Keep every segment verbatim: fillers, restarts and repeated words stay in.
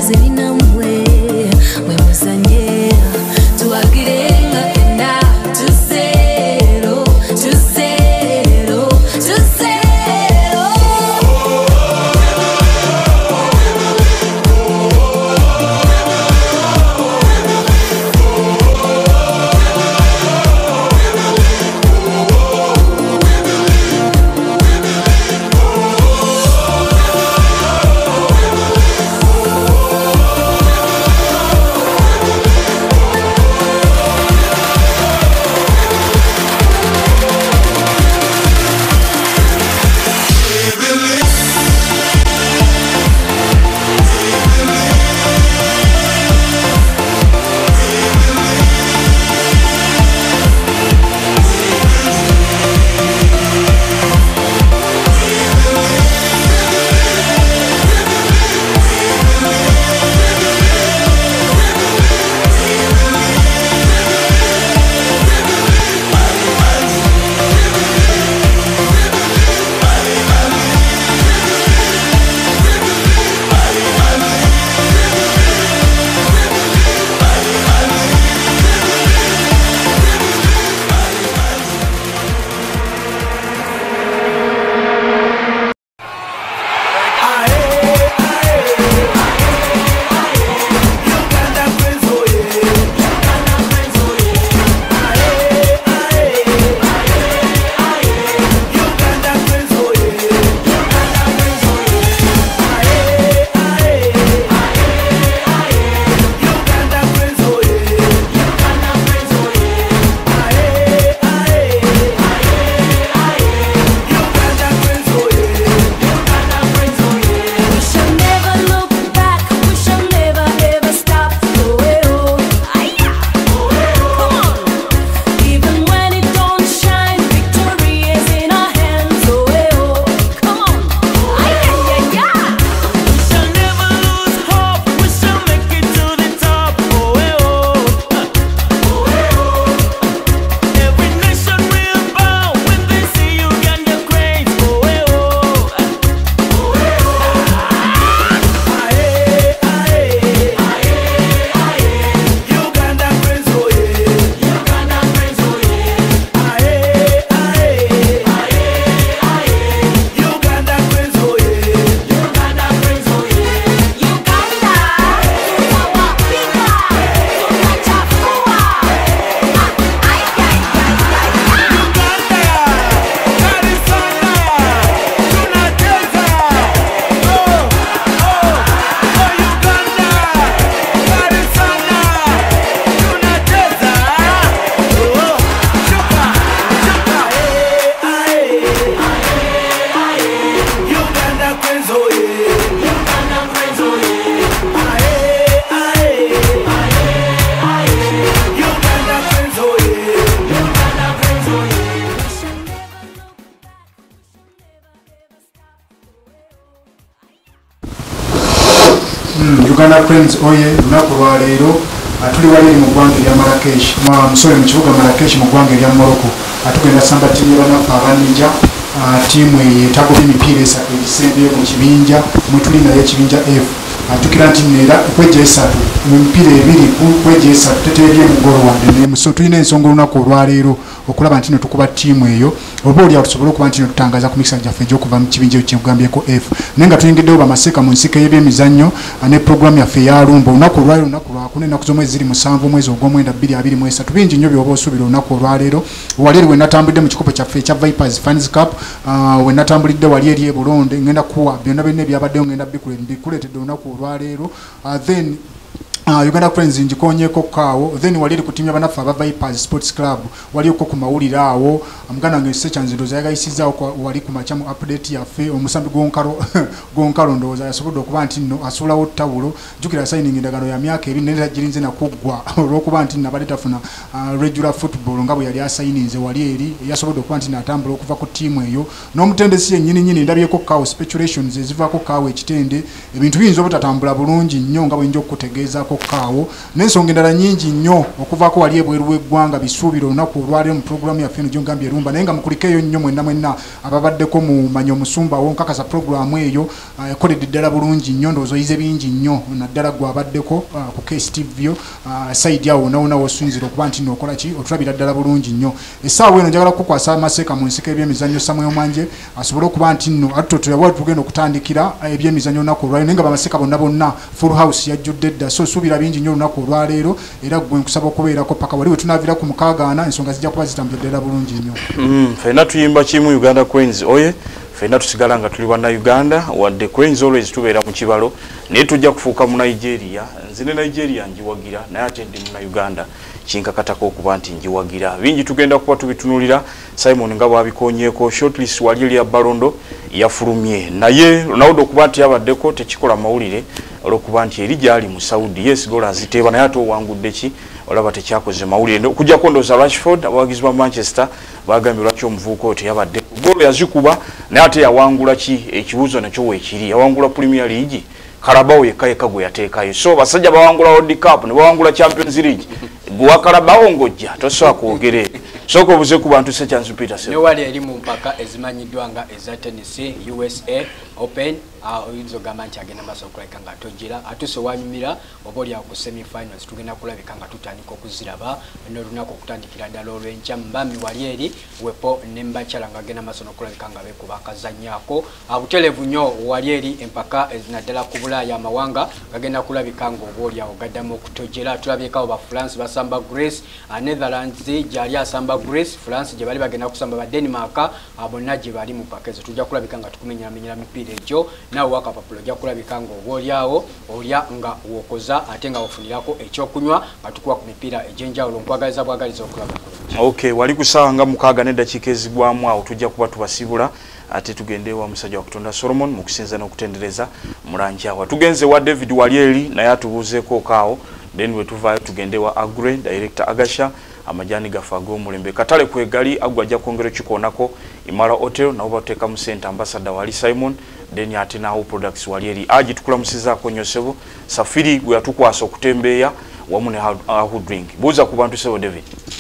zina mwe mwe musanye tuwagirenga kena tuzero tuzero tuzero Uganda Friends oye lunaku lwa leero atuli wali mu ggwanga lya Marrakesh musole mu kibuga Marrakesh mu ggwanga lya Morocco atugenda samba timu y'abanafu abaninja timu etagobya emipiira esatu egisembyeyo mu kibinja mwetuli nayo ekibinja F atukira nti neera kwejja esatu mu mipiira ebiri kwejja esatu teteebye mugolo wadde nemu so tulina ensonga olunaku olwaleero okulaba nti no tukuba timu eyo oba oli tusobola okuba nti no tutangaza ku mikisa gyaffe egy'okuva mu kibinja kyekugambyeko F naye nga tuyingiddewo Bamaseeka mu Munsiike y'ebyemizannyo ne programu yaffe ya Lumba olunaku olwaleero olunaku lwakuna ennaku z'omwezi ziri musanvu omwezi ogw'omwenda bbiri abiri mu esatu bingi nnyo by'oba osuubira olunaku olwaleero wali eri we natambulidde mu kikopo kyaffe ekya Vipers Fans Cup we natambulidde wali eri e Buronde ngenda kuwa byonna byonna ebyabaddeyo ngenda bikuleetedde olunaku olwaleero then Uh, Uganda Friends njikonyeko kawo then wali kutimya banafa aba Vipers Sports Club wali uko ku mawulira awo amugana ngese chanzindo zayagayisiza uko wali ku machamu update yafe omusambi gonkaro gonkaro ndoza yasobodo okuba nti no asula otawulo jukira signing endagano ya myaka ebiri nenda jirinze na kugwa olwokuba nti nabali tafuna uh, regular football ngabo yali asayininze wali eri yasobodo okuba nti natambula okuva ku timu eyo n'omutendesi yennyini nyini ndabyeko kawo speculations ezivako kawo ekitende ebintu binzo butatambula bulungi nnyo ngabo injo kutegeeza ko tugendako kaawo n'ensonga endala nnyingi nnyo okuvaako wali ebweru w'eggwanga bisuubira olunaku olwaleero mu pulogulaamu yaffe eno gyongambye Lumba naye nga mukulikeeyo nnyo mwenna mwenna ababaddeko mu manya omusumbawo nkakasa pulogulaamu eyo ekoledde ddala bulungi nnyo ndowooza oyize bingi nnyo naddala gwe abaddeko ku K S T V sayidi awo wonna w'osinzira okuba nti nookola ki otulabira ddala bulungi nnyo essaawa eno njagala kukwasa Bamaseeka mu nsiko ebyemizannyo Samuel Mwanje asobole okuba nti nno atuto yawa tugenda okutandikira ebyemizannyo olunaku olwaleero naye nga Bamaseeka bonna bonna full house yajjudde dda so suubira bingi nnyo olunaku olwaleero era gwe nkusaba okubeerako paka wali we tunaavira ku mukaaga ana ensonga zijja kuba zitambudde ddala bulungi nnyo ffenna tuyimba kimu Uganda Queens oye ffenna tusigala nga tuli banna Uganda wadde Queens always tubeera mu kibalo naye tujja kufuuka mu Nigeria nze ne Nigeria njiwagira naye ate ndi mu Uganda kinkakatako okuba nti njiwagira bingi tugenda kuba tubitunulira Simon nga bwabikonyeeko shortlist wali eri ya Balondo yafulumye naye Ronaldo okuba nti yabaddeko tekikola mawulire olwokuba nti eri gyali mu Saudi yes gola aziteeba naye ate owangudde ki olaba tekyakoze mawulire okujjako ndowooza Rashford abawagizi ba Manchester bagambye lwaki omuvuuka oyo teyabadde golo yazikuba naye ate yawangula ki ekibuuzo nakyo weekiri yawangula Premier League Carabao yekka yekka gwe yateekayo so basajja bawangula World Cup ne bawangula Champions League gwa Carabao ngojja tosobola kwogere soko obuze ku bantu se chance Peter se ne wali eri mu mpaka ezimanyiddwa nga eza tennis U S A Open oyinza ogamba nti agenda maaso okulabika nga tojjera atuse wanyumira oba oli ku semi finals tugenda kulabika nga tutandika okuziraba n'olunaku okutandikira ddala olw'enkya mbami wali eri wepo ne Mbakyala nga agenda maaso n'okulabika nga beekuba akazannyaako abutelevu nnyo wali eri empaka ezinaddala ku Bulaaya amawanga gagenda kulabika nga oba oli awo gaddamu okutojjera tulabyekawo ba France basamba Greece Netherlands gyali asamba Greece France gye bali bagenda kusamba ba Denmark bonna gye bali mu mpaka ezo tujja kulabika nga tukumenyeramenyera mipiira egyo nawe wakapapulo ojja kulabika nga oba olyawo olya nga wokoza ate nga wofunirako ekyokunywa nga tukuwa ku mipiira egy'enjawulo nkwagaliza bwagaliza okulaba okay wali kusaawa nga mukaaga n'eddakiika ezigwamu awo tujja kuba tubasibula ate tugende wa musajja wa Katonda Solomon mu kusinza n'okutendereza mulanjawa tugenze wa David Walieri naye atubuuzeeko kaawo then we tuvaayo tugende wa Agre director Agasha amajani gafago mulembe katale kwegali agwajja kwongera kikoonako Imara Hotel na obateeka mu center ambassador wali Simon then ate nawo products wali eri aji tukula musizaako nyosebo safiri gwe atukwasa okutembeeya wamu ne ahu drink buuza ku bantu sebo David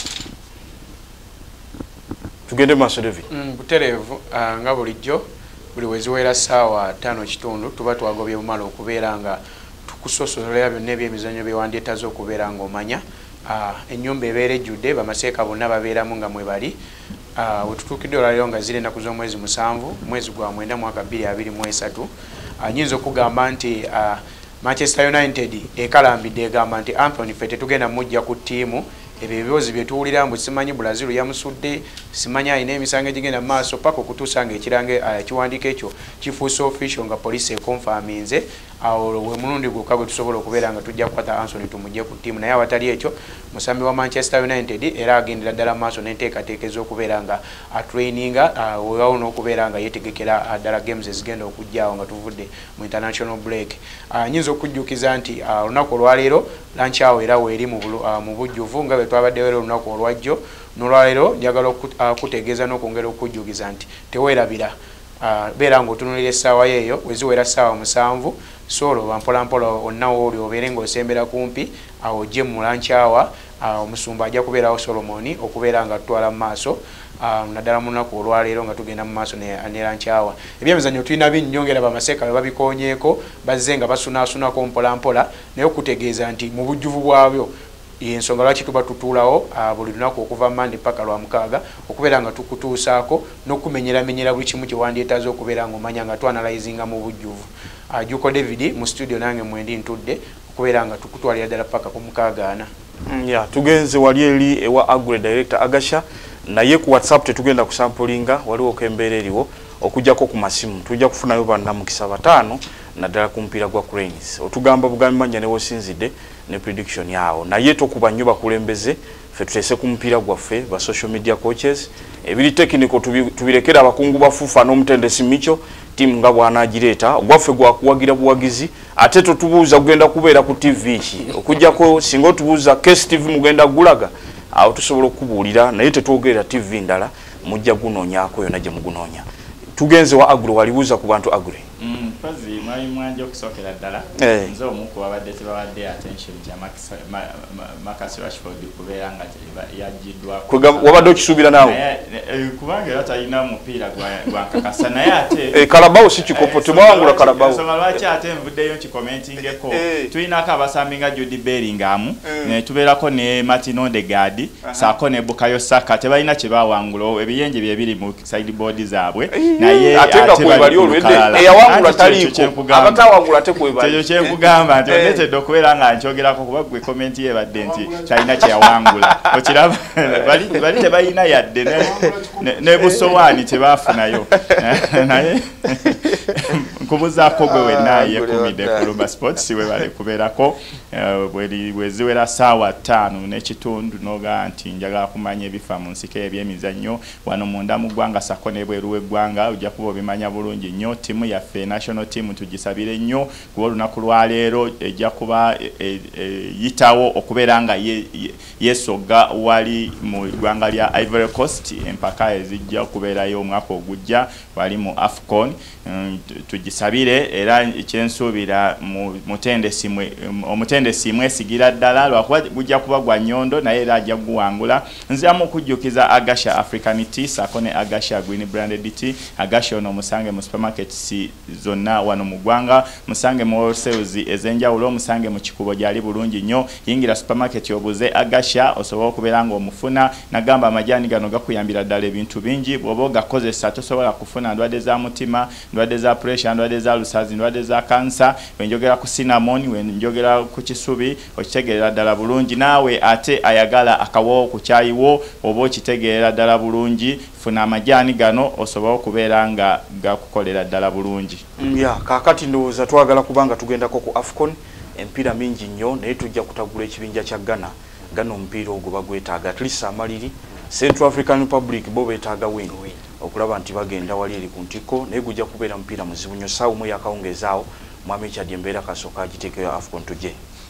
tugende maaso David mm, buterevu uh, nga bulijjo buli weziwera ssaawa ttaano kitundu tuba twagobye bumala okubeera nga tukusosolera byonna ebyemizannyo byewandyetaze okubeera ng'omanya uh, ennyumba ebeera ejjudde Bamaseeka bonna babeeramu nga mwe bali uh, wetutuukidde olwaleero nga ziri ennaku z'omwezi musanvu mwezi gwa mwenda mwaka bbiri abiri mu esatu uh, nyinza okugamba nti uh, Manchester United ekalambidde egamba nti Antony ffe tetugenda mujja ku ttiimu ebyo ebibozi bye tuwulira mbu simanyi Brazil yamusudde simanyi alina emisango egigenda mu maaso paka okutuusa ng'ekirange ekiwandiiko ekyo kifuuse official nga poliisi ekonfaminze awo we mulundi gwokka bwe tusobola okubeera nga tujja kukwata Antony tumujje ku ttiimu naye awatali ekyo musambi wa Manchester United era agendera ddala maaso n'enteekateeka ez'okubeera nga atraininga wewawo n'okubeera nga yeetegekera ddala games ezigenda okujjaawo nga tuvudde mu international break nyinza okujjukiza nti olunaku olwaleero lanchawo era weeri mu bujjuvu nga bwe twabaddewo era olunaku olwajjo n'olwaleero njagala okutegeeza n'okwongera okujjukiza nti teweerabira beera ng'otunulira essaawa yeeyo weziwera ssaawa musanvu solo bampolampola onnawo oli obeere ng'osembera kumpi awo ojje mu lanchawa omusumba ajja kubeerawo Solomoni okubeera nga tutwala mu maaso naddala mu lunaku olwaleero nga tugenda mu maaso ne lanchawa ebyemizannyo tulina binnyongera Bamaseeka bwe babikonyeeko bazze nga basunaasunako mpolampola naye okutegeeza nti mu bujjuvu bwabyo ensonga lwaki tuba tutuulawo buli lunaku okuva Mande paka lwa mukaaga okubeera nga tukutuusaako n'okumenyeramenyera buli kimu kye wandyetaaze okubeera ng'omanya nga twanalayizinga mu bujjuvu Juko David mu studio nange mwendi ntudde okubeera nga tukutwalira ddala paka ku mukaaga ana ya tugenze wali eri ewa Agre director Agasha naye ku WhatsApp tetugenda kusampulinga waliwo okembeera eriwo okujjako ku masimu tujja kufunayo bannamukisa bataano naddala ku mupiira gwa Cranes otugamba bugambi manya ne wosinzidde ne prediction yawo naye tokuba nnyo bakulembeze ffe tutese ku mupiira gwaffe ba social media coaches ebiri technical tubirekera abakungu ba FIFA n'omutendesi Micho timu nga bwanagireeta gwaffe gwakuwagira buwagizi ate totubuuza kugenda kubeera ku T V ki okujjako singa otubuuza K S T V mugenda gulaga awo tusobola okubuulira naye tetwogerera T V ndala mujja gunoonyaako yonna gye mugunoonya tugenze wa Agro walibuuza ku bantu Agre mm, Mpozi mwali mwanje okusokera ddala nze omu ku babadde tebawadde attention ya Marcus Rashford kubeera nga yajiddwa wabadde okisuubira naawe kubanga era talina mupiira gwankakasa naye ate Kalabawo si kikopo temwawangula Kalabawo nsonga lwaki ate nvuddeyo nkikomentingeko tulinako abasambi nga Jude Bellingham ne tubeerako ne Martin Odegaard saako ne Bukayo Saka tebalina kye bawangula ebiyenje bye biri mu sideboard zaabwe naye ate nga kwebali olwedde eyawangula taliiko abatawangula ate kwebali ekyo kyekugamba nti onetedde okubeera nga nkyogerako kuba gwe komenti yebadde nti talina kye yawangula okiraba bali tebalina yadde ne busowaani tebaafunayo naye nkubuzaako gwe wenna yekumidde ku Lumba Sports we bale kubeerako bweziwera ssaawa ttaano n'ekitundu n'ogaa nti njagala kumanya ebifa mu nsike ebyemizannyo wano munda mu ggwanga sako n'ebweru w'eggwanga ojja kuba obimanya bulungi nnyo ttiimu yaffe national team tugisabire nnyo kuba olunaku lwaleero ejja kuba yitawo okubeera nga yeesogga wali mu ggwanga lya Ivory Coast empaka ezijja okubeerayo omwaka ogujja wali mu AFCON tugisabire era ekyensuubira mutendesi omutendesi mwesigira ddala lwakuba gujja kuba gwa nnyondo naye era ajja guwangula nziramu okujjukiza Agasha African Tea saako ne Agasha Green Branded Tea Agasha ono musange mu supermarkets zonna wano mu ggwanga musange mu wholesales ez'enjawulo musange mu kikubo gyali bulungi nnyo yingira supermarket obuze Agasha osobola okubeera nga omufuna nagamba amajaani gano gakuyambira ddala ebintu bingi bw'oba ogakozesa tosobola kufuna ndwadde za mutima ndwadde za pressure ndwadde za lusazi ndwadde za kansa wenjogera ku cinnamon wenjogera ku kisubi okitegeerera ddala bulungi naawe ate ayagala akawoowo ku kyayiwo oba okitegeerera ddala bulungi funa amajaani gano osobola okubeera nga gakukolera ddala bulungi ya kaakati ndowooza twagala kubanga tugendako ku AFCON empiira mingi nnyo naye tujja kutagula ekibinja kya Ghana Ghana omupiira ogwo bagwetaaga atlisa amaliri Central African Republic bo beetaaga win okulaba nti bagenda wali eri ku ntikko naye gujja kubeera mupiira muzibu nnyo ssaawa mu yakawungeezaawo mwami kyaddi embeera kasooka agiteekeyo AFCON tujje